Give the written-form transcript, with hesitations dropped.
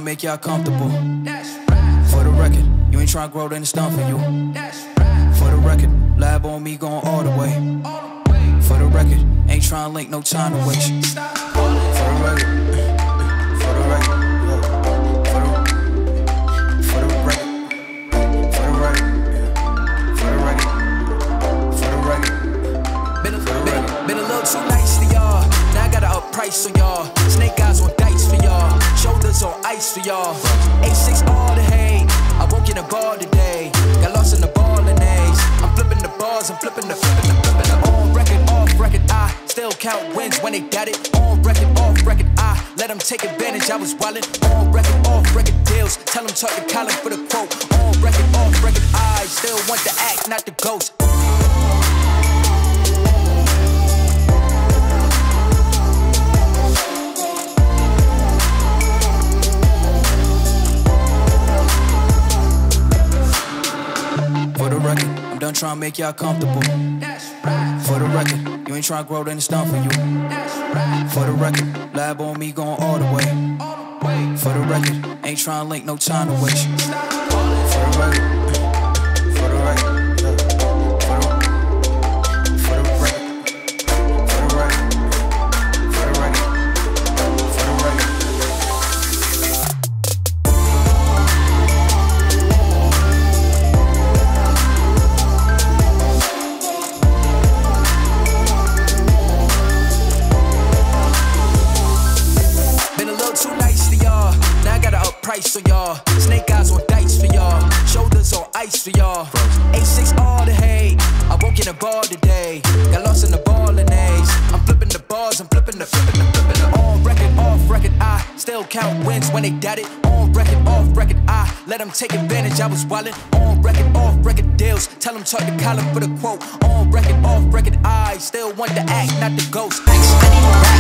tryna make y'all comfortable. For the record, you ain't tryna grow, then it's done for you. For the record, lab on me going all the way. For the record, ain't tryna link, no time to waste. For the record, for the record, for the record, for the record, for the record. Been a little too nice to y'all. Now I gotta up price on y'all. Snake eyes on dice for y'all. Shoulders on ice for y'all. A6 all the hate. I won't get a ball today. Got lost in the ball and A's. I'm flipping the bars, I'm flipping the on record, off record. I still count wins when they got it. On record, off record. I let them take advantage. I was wildin'. On record, off record deals. Tell them talk to Colin for the quote. On record, off record. I still want the act, not the ghost. For the record, I'm done trying to make y'all comfortable. For the record, you ain't trying to grow, then it's done for you. For the record, lab on me going all the way. For the record, ain't trying to link, no time to waste. For the record, for the record. Price for y'all, snake eyes on dice for y'all, shoulders on ice for y'all. A6 all the hate, I won't get a ball today. Got lost in the ball and A's. I'm flipping the bars, I'm flipping the on record, off record. I still count wins when they got it. On record, off record. I let them take advantage. I was wildin'. On record, off record deals. Tell them talk to Colin for the quote. On record, off record. I still want the act, not the ghost.